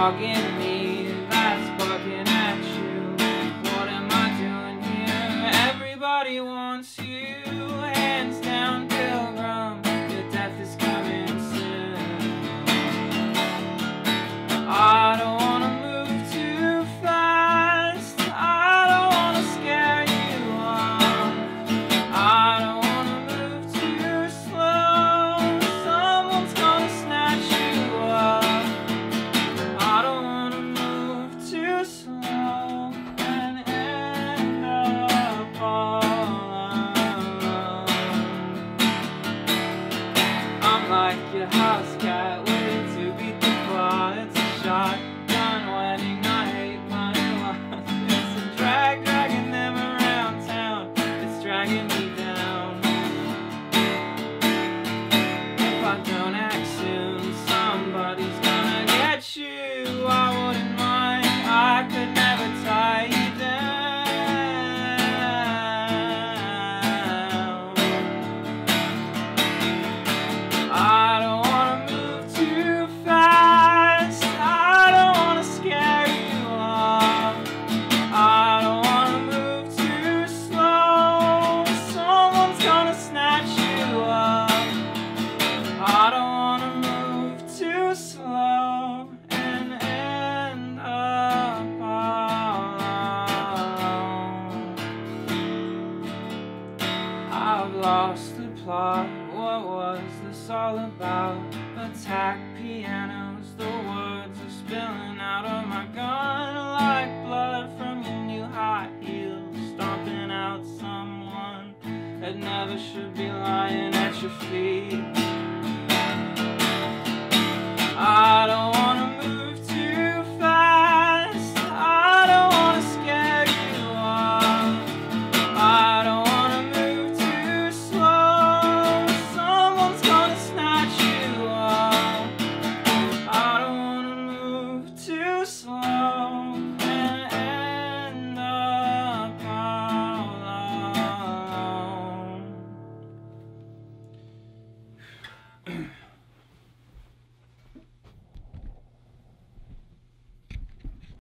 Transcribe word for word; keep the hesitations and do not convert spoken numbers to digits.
dogging me, that's bugging at you. What am I doing here? Everybody wants you. Hands down, pilgrim, your death is coming soon. I don't wanna move too fast, I don't wanna scare you off, I don't wanna move too slow, someone's gonna snatch you up. I don't wanna move too slow and end up all alone. I'm like your house cat waiting to beat the claw. It's a shotgun wedding, I hate my loss. It's a drag, dragging them around town. It's dragging me down. If I don't act soon, somebody's gonna get you. I wouldn't mind, I could never tie you down. I don't wanna move too fast, I don't wanna scare you off, I don't wanna move too slow, someone's gonna snatch you up. I don't wanna move too slow and end up all alone. I've lost the plot, what was this all about? Attack pianos, the words are spilling out of my gun like blood from your new high heels, stomping out someone that never should be lying at your feet.